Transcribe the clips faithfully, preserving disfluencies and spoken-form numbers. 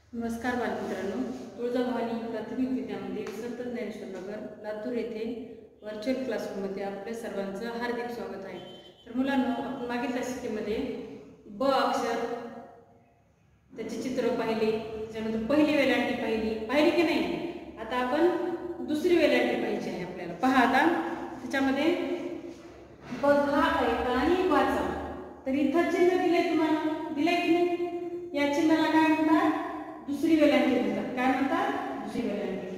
नमस्कार बालमित्रांनो, तुळजाभवानी प्राथमिक विद्यामंदिर संत ज्ञानेश्वर नगर लातूर येथे व्हर्च्युअल क्लासरूममध्ये आपल्या सर्वांचं हार्दिक स्वागत आहे। तर मुलांनो, आपण मागील तासिकेमध्ये ब अक्षर त्याचे चित्र पाहिले, त्यानंतर पहिली वेलांटी पाहिली पाहिली की नाही। आता आपण दुसरी वेलांटी पाहिजे आहे आपल्याला। पहा आता त्याच्यामध्ये बघा, ऐका आणि वाचा। तर इथं चिन्ह दिले, तुम्हाला दिले की नाही। या चिन्हाला काय म्हणतात? दुसरी वेलांटी म्हणतात। काय म्हणतात? दुसरी वेलांटी।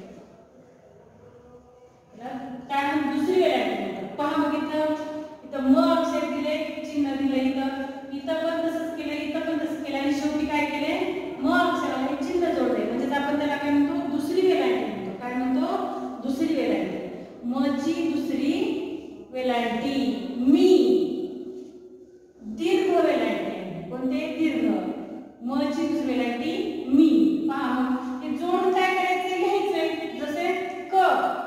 काय म्हणतात? दुसरी वेलांटी म्हणतात। पहा मग इथं इथं म अक्षर दिले, चिन्ह दिले, इथं इथं पण तसंच केलं, इथं पण तसंच केलं आणि शेवटी काय केले? म अक्षराला चिन्ह जोडले, म्हणजे आपण त्याला काय म्हणतो? दुसरी वेलांटी म्हणतो। काय म्हणतो? दुसरी वेलांटी। म ची दुसरी वेलांटी मी। दीर्घ वेलांटी आहे। कोणते? दीर्घ। म ची दुसरी वेलांटी मी। पहा हे जोड काय करायचे? लिहायचे। जसे क,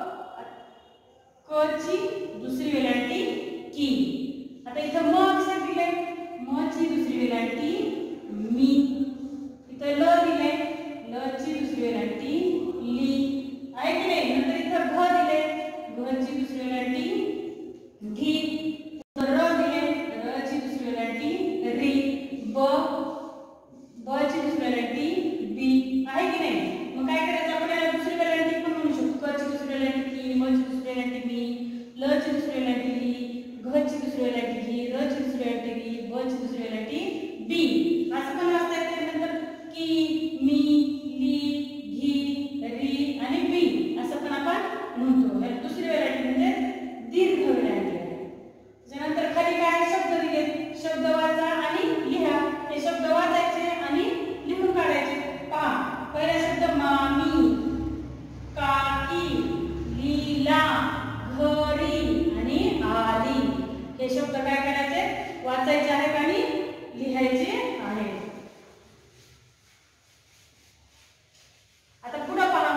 क ची दुसरी वेलांटी की। आता इथं म अक्षर दिले, म ची दुसरी वेलांटी मी। इथं ल दिले, ल ची दुसरी वेलांटी ली। आहे की नाही? नंतर इथं घ दिले, घ ची दुसरी वेलांटी घी। र दिले, र ची दुसरी वेलांटी री। ब, ब ची दुसरी वेलांटी बी। आहे की नाही? मग काय करायचं? आपण याला दुसरी वेलांटी पण म्हणू शकतो। क ची दुसरी वेलांटी की, म ची दुसरी वेलांटी मी, ल ची दुसरी वेलांटी ली, घ ची दुसरी वेलांटी घी, र ची दुसरी वेलांटी री, ब ची दुसरी वेलांटी बी। असं पण वाचता येते। नंतर की, मी, ली, घी, री आणि बी असं पण आपण म्हणतो। या दुसरी वेलांटी म्हणजे दीर्घ वेलांटी आहे। त्यानंतर खाली काय शब्द दिले, शब्द वाचा आणि लिहा। हे शब्द वाचायचे आणि लिहून काढायचे। पहा, पहिला शब्द मामी, काकी, लीला, घरी आणि आली। हे शब्द काय करायचे? वाचायचे आहेत आणि लिहायचे आहेत। आता पुढे पहा,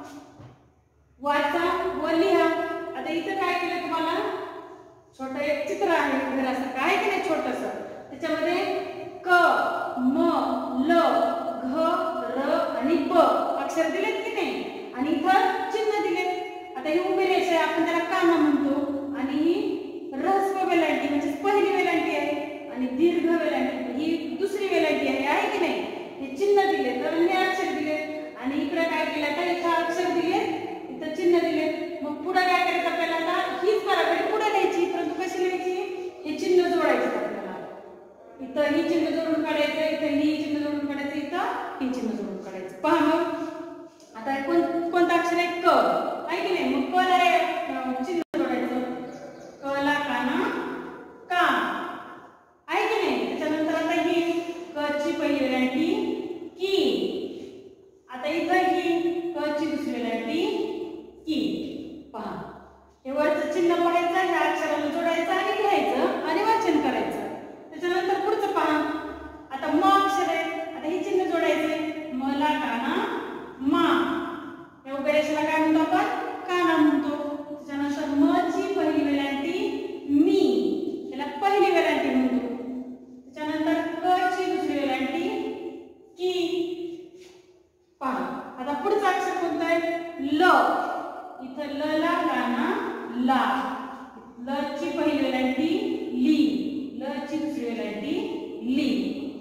वाचा व लिहा। आता इथं काय केलं तुम्हाला? छोटं एक चित्र आहे घरासारखं, आहे की नाही? छोटस त्याच्यामध्ये क, म, ल, घ, र आणि ब अक्षर दिलेत की नाही, आणि इथं चिन्ह दिलेत। आता ही उभी रेषा आहे, आपण त्याला काना म्हणतो, आणि ही ऱ्हस्व वेलांटी म्हणजे पहिली वेलांटी आहे, आणि दीर्घ वेलांटी ही दुसरी वेलांटी आहे। आहे की नाही? हे चिन्ह दिले, तर हे अक्षर दिले, आणि इकडे काय केलं? तर इथं अक्षर दिले, इथं चिन्ह दिले। मग पुढे काय करायचं आपल्याला? आता हीच बरोबर पुढे लिहायची, परंतु कशी लिहायची? हे चिन्ह जोडायचं आपल्याला। इथं ही चिन्ह जोडून काढायचं, इथं ही चिन्ह जोडून काढायचं, इथं ही चिन्ह जोडून काढायचं। पहा मग आता कोण कोणतं अक्षर आहे? क, आहे की नाही? मग क ला चिन्ह जोडायचं। क ला काना का, आहे की नाही? त्याच्यानंतर आता ही क ची पहिली वेलांटी की। आता इथं ही क ची दुसरी वेलांटी की। पहा, हे वरचं चिन्ह पहायचं, ह्या अक्षराला जोडायचं आणि लिहायचं आणि वाचन करायचं। त्याच्यानंतर पुढचं पहा, आता म अक्षर आहे, आता हे चिन्ह जोडायचे। म ला काना मा। या उभ्या रेषेला काय म्हणतो आपण? काना म्हणतो। त्याच्यानंतर म ची पहिली वेलांटी मी, त्याला पहिली वेलांटी म्हणतो। त्याच्यानंतर क ची दुसरी वेलांटी की। पहा, आता पुढचं अक्षर कोणतं आहे? ल। इथं ल ला काना ला, ल ची पहिली वेलांटी ली, ल ची दुसरी वेलांटी ली।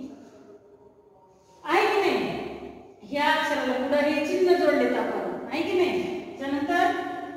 आहे की नाही? ह्या अक्षराला पुढे हे चिन्ह जोडलेत आपण, आहे की नाही? त्यानंतर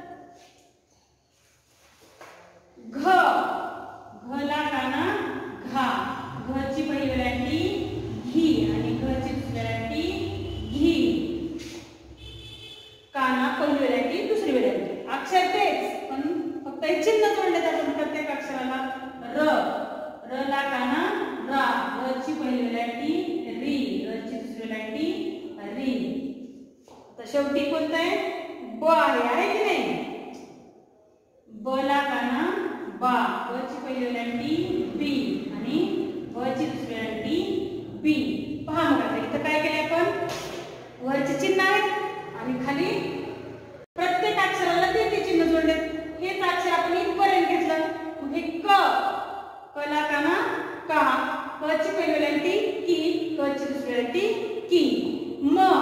घ, घ ला काना घा, घ ची पहिली वेलांटी घी, आणि घ ची दुसरी वेलांटी घी। काना पहिली वेलांटी, दुसरी वेलांटी, अक्षर तेच, पण फक्त हे चिन्ह जोडलेत आपण प्रत्येक अक्षराला। र, र ला काना रा, र ची पहिली वेलांटी री, र ची दुसरी वेलांटी री। आता शेवटी कोणतं आहे? ब आहे, आहे की नाही? ब ला काना बा, ब ची पहिली वेलांटी बी, आणि ब ची दुसरी वेलांटी बी। पहा मग आता इथं काय केलंय आपण? वरचे चिन्ह आहेत आणि खाली प्रत्येक अक्षराला ते ते चिन्ह जोडले। हेच अक्षर आपण इथपर्यंत घेतलं। मग हे क, क ला काना का, क ची पहिली वेलांटी की, क ची दुसरी वेलांटी की। म,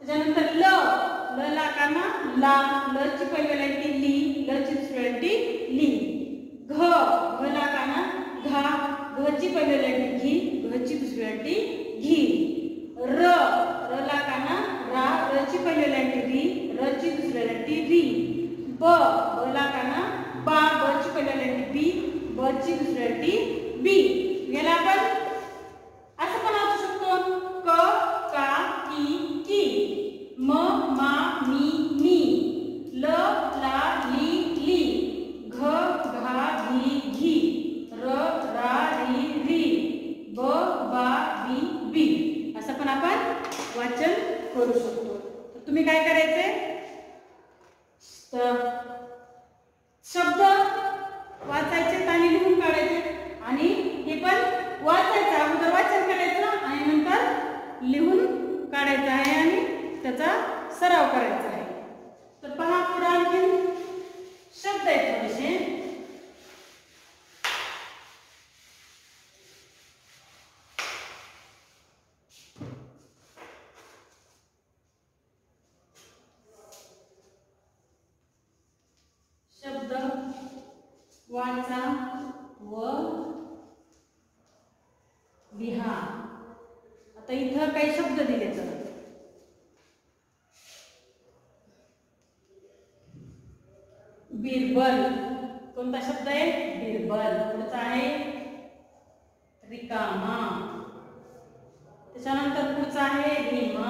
त्याच्यानंतर ल ल ला काना ला ल ची पहिली लाईन ली ल ची दुसरी लाईन ली घ घ ला काना घा घ ची पहिली लाईन घी घ ची दुसरी लाईन घी र र ला काना रा र ची पहिली लाईन री र ची दुसरी लाईन री ब ब ला काना बा ब ची पहिली लाईन बी ब ची दुसरी लाईन बी याला आपण असं पण वाचू शकतो क का की की म मा मी मी ल ला ली ली घ घा घी घी र रा री री ब बा बी बी असं पण आपण वाचन करू शकतो. तर तुम्ही काय करायचे शब्द वाचायचे आणि लिहून काढायचे आणि हे पण वाचायचं अगोदर वाचन करायचं आणि नंतर लिहून काढायचं आहे आणि त्याचा सराव करायचा आहे. तर पहा पुढे आणखी शब्द आहेत थोडेसे. शब्द वाचा व लिहा. आता इथं काही शब्द दिले तर बिरबल कोणता शब्द आहे बिरबल. पुढचा आहे रिकामा. त्याच्यानंतर पुढचा आहे भीमा.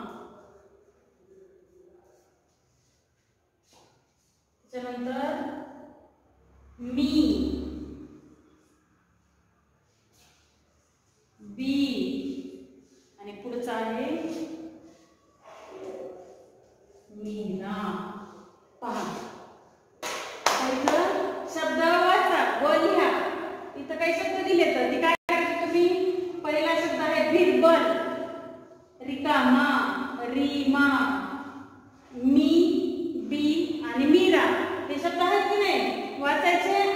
त्याच्यानंतर मी बी आणि पुढचा आहे मीना. पहा इथं शब्द वाचा व लिहा. इथं काही शब्द दिले तर ते काय करायचे तुम्ही. पहिला शब्द आहे बिरबल रिकामा रीमा मी बी आणि मीरा. हे शब्द आहेत की नाही वाचायचे